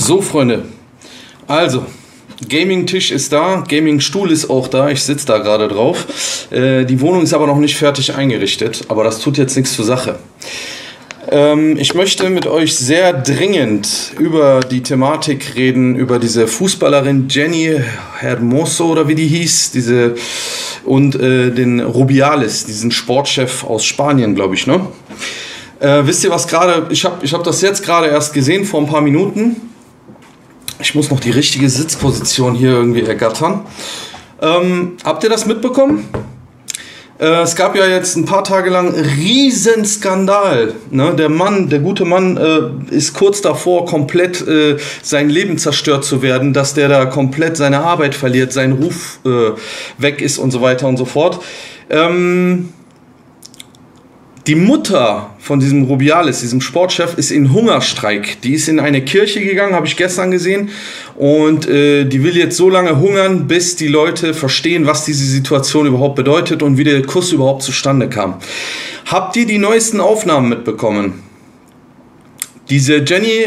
So, Freunde, also, Gaming-Tisch ist da, Gaming-Stuhl ist auch da, ich sitze da gerade drauf. Die Wohnung ist aber noch nicht fertig eingerichtet, aber das tut jetzt nichts zur Sache. Ich möchte mit euch sehr dringend über die Thematik reden, über diese Fußballerin Jenny Hermoso oder wie die hieß, und den Rubiales, diesen Sportchef aus Spanien, glaube ich, ne? Wisst ihr was gerade, ich hab das jetzt gerade erst gesehen, vor ein paar Minuten. Ich muss noch die richtige Sitzposition hier irgendwie ergattern. Habt ihr das mitbekommen? Es gab ja jetzt ein paar Tage lang Riesenskandal. Ne? Der gute Mann ist kurz davor, komplett sein Leben zerstört zu werden, dass der da komplett seine Arbeit verliert, sein Ruf weg ist und so weiter und so fort. Die Mutter von diesem Rubiales, diesem Sportchef, ist in Hungerstreik. Die ist in eine Kirche gegangen, habe ich gestern gesehen. Und die will jetzt so lange hungern, bis die Leute verstehen, was diese Situation überhaupt bedeutet und wie der Kuss überhaupt zustande kam. Habt ihr die neuesten Aufnahmen mitbekommen? Diese Jenny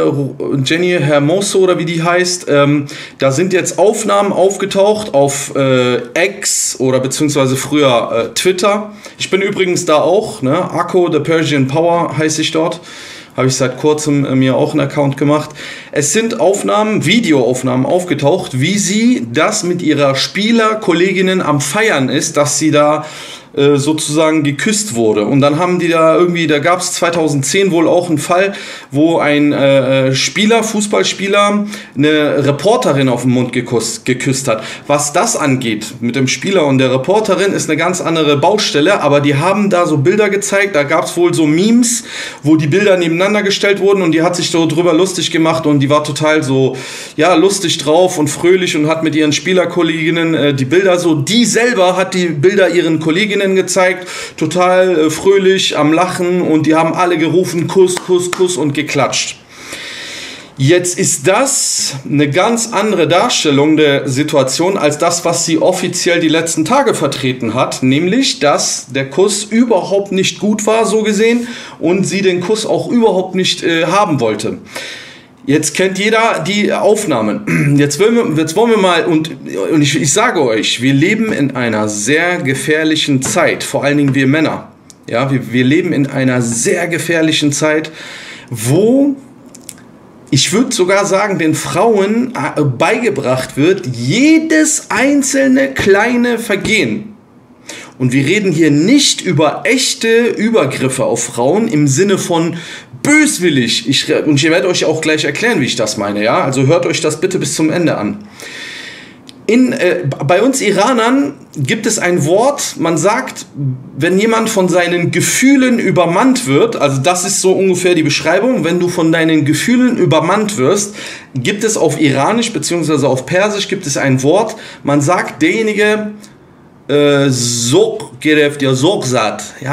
Hermoso oder wie die heißt, da sind jetzt Aufnahmen aufgetaucht auf X oder beziehungsweise früher Twitter. Ich bin übrigens da auch, ne? Akko, The Persian Power heiße ich dort. Habe ich seit kurzem mir auch einen Account gemacht. Es sind Aufnahmen, Videoaufnahmen aufgetaucht, wie sie das mit ihrer Spielerkolleginnen am Feiern ist, dass sie da sozusagen geküsst wurde. Und dann haben die da irgendwie, da gab es 2010 wohl auch einen Fall, wo ein Fußballspieler, eine Reporterin auf den Mund geküsst hat. Was das angeht mit dem Spieler und der Reporterin, ist eine ganz andere Baustelle, aber die haben da so Bilder gezeigt, da gab es wohl so Memes, wo die Bilder nebeneinander gestellt wurden und die hat sich so drüber lustig gemacht und die war total so, ja, lustig drauf und fröhlich und hat mit ihren Spielerkolleginnen die Bilder so, die selber hat die Bilder ihren Kolleginnen gezeigt, total fröhlich am Lachen und die haben alle gerufen, Kuss, Kuss, Kuss und geklatscht. Jetzt ist das eine ganz andere Darstellung der Situation als das, was sie offiziell die letzten Tage vertreten hat, nämlich, dass der Kuss überhaupt nicht gut war, so gesehen, und sie den Kuss auch überhaupt nicht haben wollte. Jetzt kennt jeder die Aufnahmen. Jetzt wollen wir mal, und ich sage euch, wir leben in einer sehr gefährlichen Zeit, vor allen Dingen wir Männer. Ja, wir leben in einer sehr gefährlichen Zeit, wo, ich würde sogar sagen, den Frauen beigebracht wird, jedes einzelne kleine Vergehen. Und wir reden hier nicht über echte Übergriffe auf Frauen im Sinne von böswillig. Und ich werde euch auch gleich erklären, wie ich das meine. Ja? Also hört euch das bitte bis zum Ende an. Bei uns Iranern gibt es ein Wort, man sagt, wenn jemand von seinen Gefühlen übermannt wird, also das ist so ungefähr die Beschreibung, wenn du von deinen Gefühlen übermannt wirst, gibt es auf Iranisch bzw. auf Persisch gibt es ein Wort, man sagt, derjenige Zog gereft, ja, Zogsat, ja,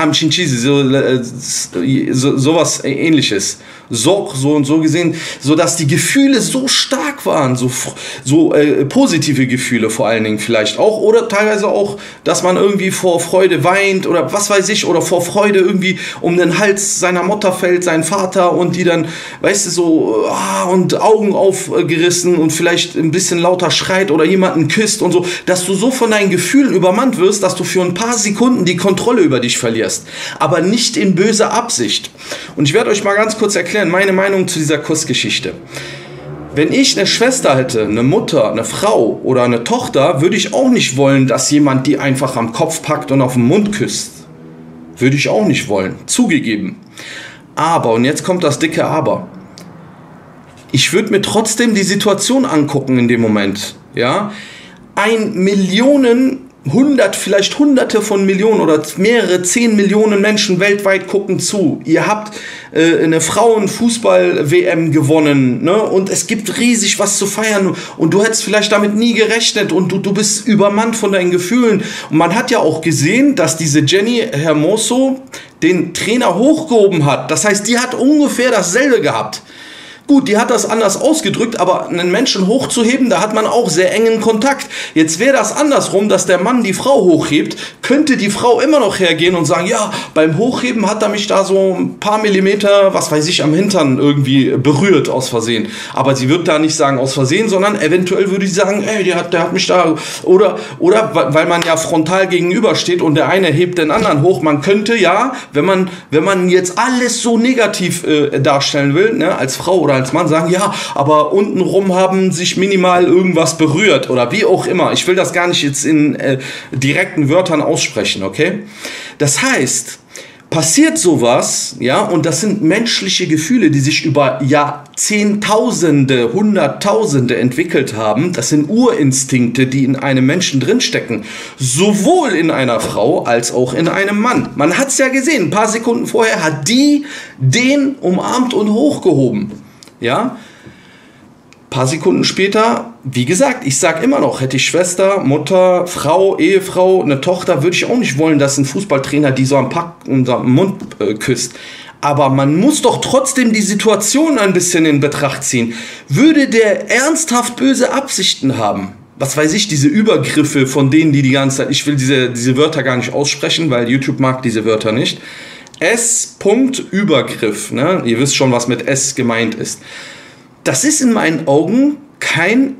sowas ähnliches. Zog, so und so gesehen, so dass die Gefühle so stark waren, so positive Gefühle vor allen Dingen vielleicht auch, oder teilweise auch, dass man irgendwie vor Freude weint oder was weiß ich, oder vor Freude irgendwie um den Hals seiner Mutter fällt, sein Vater, und die dann, weißt du, so, und Augen aufgerissen und vielleicht ein bisschen lauter schreit oder jemanden küsst und so, dass du so von deinen Gefühlen übermannt wirst, dass du für ein paar Sekunden die Kontrolle über dich verlierst, aber nicht in böser Absicht. Und ich werde euch mal ganz kurz erklären, meine Meinung zu dieser Kussgeschichte. Wenn ich eine Schwester hätte, eine Mutter, eine Frau oder eine Tochter, würde ich auch nicht wollen, dass jemand die einfach am Kopf packt und auf den Mund küsst. Würde ich auch nicht wollen, zugegeben. Aber, und jetzt kommt das dicke Aber, ich würde mir trotzdem die Situation angucken in dem Moment. Ja? Vielleicht Hunderte von Millionen oder mehrere 10 Millionen Menschen weltweit gucken zu. Ihr habt eine Frauenfußball-WM gewonnen, ne? Und es gibt riesig was zu feiern und du hättest vielleicht damit nie gerechnet und du bist übermannt von deinen Gefühlen. Und man hat ja auch gesehen, dass diese Jenny Hermoso den Trainer hochgehoben hat. Das heißt, die hat ungefähr dasselbe gehabt. Gut, die hat das anders ausgedrückt, aber einen Menschen hochzuheben, da hat man auch sehr engen Kontakt. Jetzt wäre das andersrum, dass der Mann die Frau hochhebt, könnte die Frau immer noch hergehen und sagen, ja, beim Hochheben hat er mich da so ein paar Millimeter, was weiß ich, am Hintern irgendwie berührt aus Versehen. Aber sie wird da nicht sagen aus Versehen, sondern eventuell würde sie sagen, ey, der hat mich da, oder weil man ja frontal gegenübersteht und der eine hebt den anderen hoch. Man könnte ja, wenn man jetzt alles so negativ darstellen will, ne, als Frau oder als Mann, sagen, ja, aber untenrum haben sich minimal irgendwas berührt oder wie auch immer. Ich will das gar nicht jetzt in direkten Wörtern aussprechen, okay? Das heißt, passiert sowas, ja, und das sind menschliche Gefühle, die sich über Jahrzehntausende, Hunderttausende entwickelt haben. Das sind Urinstinkte, die in einem Menschen drinstecken. Sowohl in einer Frau als auch in einem Mann. Man hat es ja gesehen, ein paar Sekunden vorher hat die den umarmt und hochgehoben. Ja, paar Sekunden später, wie gesagt, ich sage immer noch, hätte ich Schwester, Mutter, Frau, Ehefrau, eine Tochter, würde ich auch nicht wollen, dass ein Fußballtrainer die so am Mund küsst. Aber man muss doch trotzdem die Situation ein bisschen in Betracht ziehen. Würde der ernsthaft böse Absichten haben? Was weiß ich, diese Übergriffe von denen, die ganze Zeit, ich will diese Wörter gar nicht aussprechen, weil YouTube mag diese Wörter nicht. S-Übergriff, ne? Ihr wisst schon, was mit S gemeint ist. Das ist in meinen Augen kein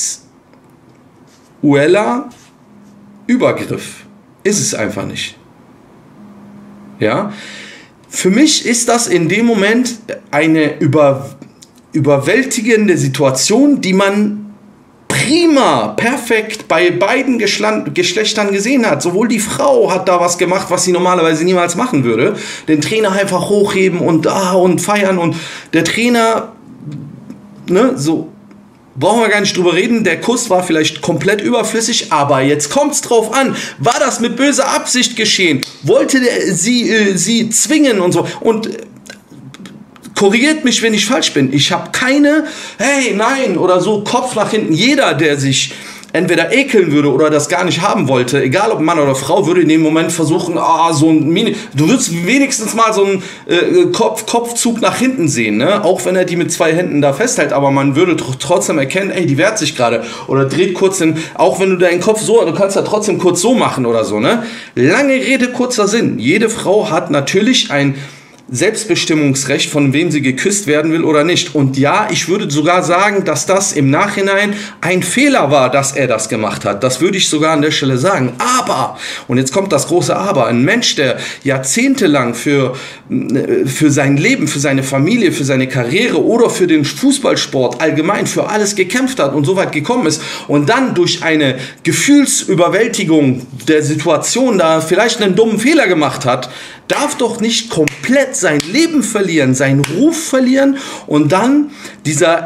sexueller Übergriff. Ist es einfach nicht. Ja? Für mich ist das in dem Moment eine überwältigende Situation, die man prima, perfekt bei beiden Geschlechtern gesehen hat. Sowohl die Frau hat da was gemacht, was sie normalerweise niemals machen würde. Den Trainer einfach hochheben und feiern. Und der Trainer, ne, so brauchen wir gar nicht drüber reden. Der Kuss war vielleicht komplett überflüssig, aber jetzt kommt es drauf an. War das mit böser Absicht geschehen? Wollte der sie zwingen und so? Und korrigiert mich, wenn ich falsch bin. Ich habe keine, hey, nein, oder so Kopf nach hinten. Jeder, der sich entweder ekeln würde oder das gar nicht haben wollte, egal ob Mann oder Frau, würde in dem Moment versuchen, du würdest wenigstens mal so einen Kopfzug nach hinten sehen, ne? Auch wenn er die mit 2 Händen da festhält, aber man würde trotzdem erkennen, ey, die wehrt sich gerade oder dreht kurz den, auch wenn du deinen Kopf so, du kannst ja trotzdem kurz so machen oder so, ne? Lange Rede, kurzer Sinn. Jede Frau hat natürlich ein Selbstbestimmungsrecht, von wem sie geküsst werden will oder nicht. Und ja, ich würde sogar sagen, dass das im Nachhinein ein Fehler war, dass er das gemacht hat. Das würde ich sogar an der Stelle sagen. Aber, und jetzt kommt das große Aber, ein Mensch, der jahrzehntelang für sein Leben, für seine Familie, für seine Karriere oder für den Fußballsport allgemein, für alles gekämpft hat und so weit gekommen ist und dann durch eine Gefühlsüberwältigung der Situation da vielleicht einen dummen Fehler gemacht hat, darf doch nicht komplett sein Leben verlieren, seinen Ruf verlieren und dann dieser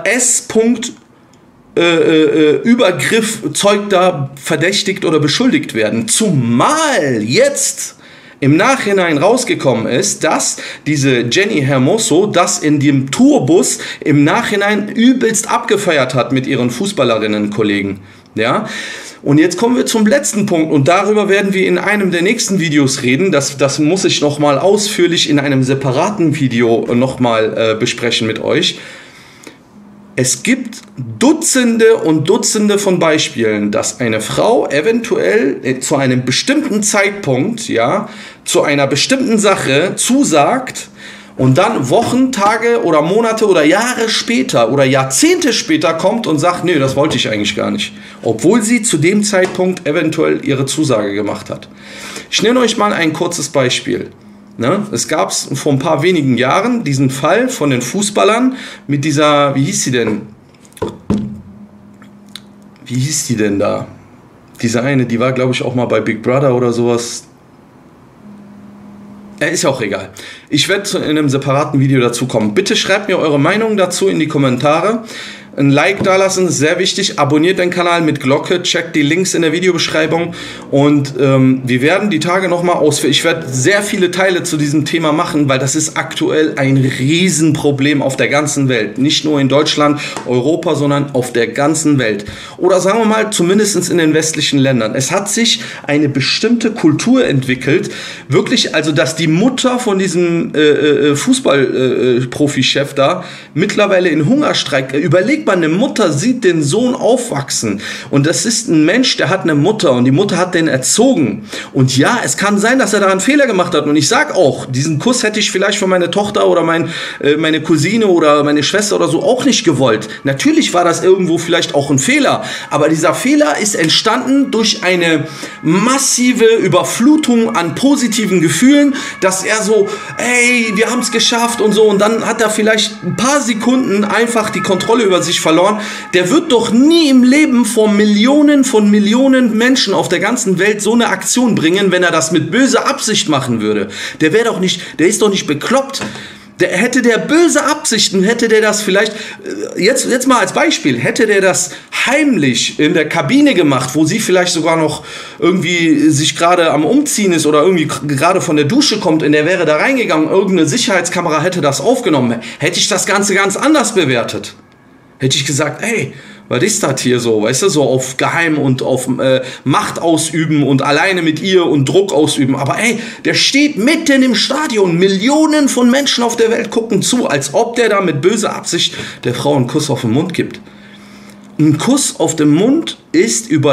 Übergriff Zeug da verdächtigt oder beschuldigt werden. Zumal jetzt im Nachhinein rausgekommen ist, dass diese Jenny Hermoso das in dem Tourbus im Nachhinein übelst abgefeiert hat mit ihren Fußballerinnen-Kollegen. Ja? Und jetzt kommen wir zum letzten Punkt und darüber werden wir in einem der nächsten Videos reden. Das muss ich nochmal ausführlich in einem separaten Video nochmal besprechen mit euch. Es gibt Dutzende und Dutzende von Beispielen, dass eine Frau eventuell zu einem bestimmten Zeitpunkt, ja, zu einer bestimmten Sache zusagt und dann Wochen, Tage oder Monate oder Jahre später oder Jahrzehnte später kommt und sagt, nee, das wollte ich eigentlich gar nicht. Obwohl sie zu dem Zeitpunkt eventuell ihre Zusage gemacht hat. Ich nenne euch mal ein kurzes Beispiel. Ne? Es gab vor ein paar wenigen Jahren diesen Fall von den Fußballern mit dieser, wie hieß sie denn? Wie hieß die denn da? Diese eine, die war glaube ich auch mal bei Big Brother oder sowas. Ist ja auch egal. Ich werde in einem separaten Video dazu kommen. Bitte schreibt mir eure Meinung dazu in die Kommentare. ein Like dalassen, ist sehr wichtig. Abonniert den Kanal mit Glocke, checkt die Links in der Videobeschreibung und wir werden die Tage nochmal ausführen. Ich werde sehr viele Teile zu diesem Thema machen, weil das ist aktuell ein Riesenproblem auf der ganzen Welt. Nicht nur in Deutschland, Europa, sondern auf der ganzen Welt. Oder sagen wir mal, zumindest in den westlichen Ländern. Es hat sich eine bestimmte Kultur entwickelt, wirklich, also dass die Mutter von diesem Fußballprofichef da mittlerweile in Hungerstreik, überlegt man, eine Mutter sieht den Sohn aufwachsen und das ist ein Mensch, der hat eine Mutter und die Mutter hat den erzogen und ja, es kann sein, dass er da einen Fehler gemacht hat und ich sag auch, diesen Kuss hätte ich vielleicht von meiner Tochter oder meine Cousine oder meine Schwester oder so auch nicht gewollt. Natürlich war das irgendwo vielleicht auch ein Fehler, aber dieser Fehler ist entstanden durch eine massive Überflutung an positiven Gefühlen, dass er so, ey, wir haben es geschafft und so und dann hat er vielleicht ein paar Sekunden einfach die Kontrolle über sich verloren. Der wird doch nie im Leben vor Millionen von Millionen Menschen auf der ganzen Welt so eine Aktion bringen, wenn er das mit böser Absicht machen würde. Der ist doch nicht bekloppt. Hätte der böse Absichten, hätte der das vielleicht, jetzt mal als Beispiel, hätte der das heimlich in der Kabine gemacht, wo sie vielleicht sogar noch irgendwie sich gerade am Umziehen ist oder irgendwie gerade von der Dusche kommt und der wäre da reingegangen, irgendeine Sicherheitskamera hätte das aufgenommen, hätte ich das Ganze ganz anders bewertet. Hätte ich gesagt, ey, was ist das hier so, weißt du, so auf Geheim und auf Macht ausüben und alleine mit ihr und Druck ausüben. Aber ey, der steht mitten im Stadion, Millionen von Menschen auf der Welt gucken zu, als ob der da mit böser Absicht der Frau einen Kuss auf den Mund gibt. Ein Kuss auf den Mund ist über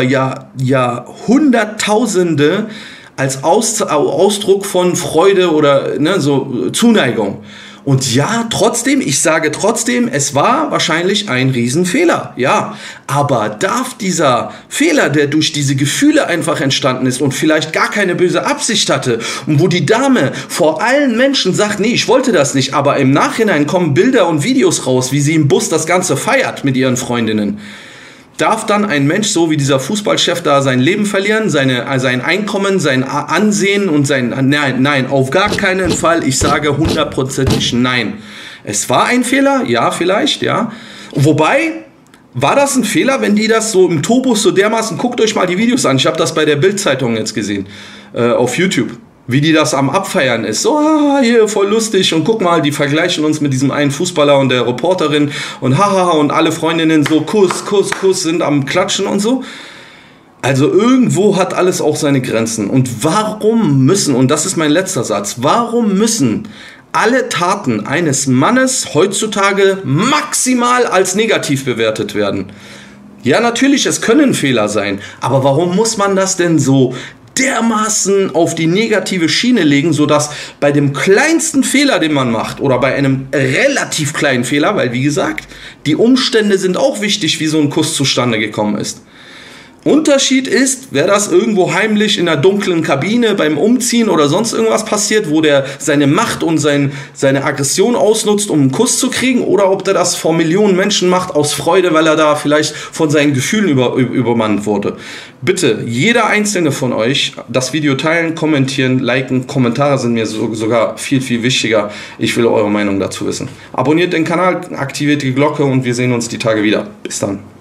Jahrhunderttausende als Ausdruck von Freude oder so Zuneigung. Und ja, trotzdem, ich sage trotzdem, es war wahrscheinlich ein Riesenfehler, ja. Aber darf dieser Fehler, der durch diese Gefühle einfach entstanden ist und vielleicht gar keine böse Absicht hatte und wo die Dame vor allen Menschen sagt, nee, ich wollte das nicht, aber im Nachhinein kommen Bilder und Videos raus, wie sie im Bus das Ganze feiert mit ihren Freundinnen. Darf dann ein Mensch, so wie dieser Fußballchef da, sein Leben verlieren, sein Einkommen, sein Ansehen und nein, auf gar keinen Fall. Ich sage hundertprozentig nein. Es war ein Fehler, ja, vielleicht, ja. Wobei, war das ein Fehler, wenn die das so im Tobus so dermaßen, guckt euch mal die Videos an, ich habe das bei der Bild-Zeitung jetzt gesehen, auf YouTube. Wie die das am Abfeiern ist. So, hier, voll lustig. Und guck mal, die vergleichen uns mit diesem einen Fußballer und der Reporterin. Und hahaha, und alle Freundinnen so Kuss, Kuss, Kuss sind am Klatschen und so. Also irgendwo hat alles auch seine Grenzen. Und warum müssen, und das ist mein letzter Satz, warum müssen alle Taten eines Mannes heutzutage maximal als negativ bewertet werden? Ja, natürlich, es können Fehler sein. Aber warum muss man das denn so dermaßen auf die negative Schiene legen, sodass bei dem kleinsten Fehler, den man macht, oder bei einem relativ kleinen Fehler, weil wie gesagt, die Umstände sind auch wichtig, wie so ein Kuss zustande gekommen ist. Unterschied ist, wäre das irgendwo heimlich in einer dunklen Kabine beim Umziehen oder sonst irgendwas passiert, wo der seine Macht und seine Aggression ausnutzt, um einen Kuss zu kriegen, oder ob der das vor Millionen Menschen macht aus Freude, weil er da vielleicht von seinen Gefühlen übermannt wurde. Bitte, jeder einzelne von euch, das Video teilen, kommentieren, liken. Kommentare sind mir sogar viel, viel wichtiger. Ich will eure Meinung dazu wissen. Abonniert den Kanal, aktiviert die Glocke und wir sehen uns die Tage wieder. Bis dann.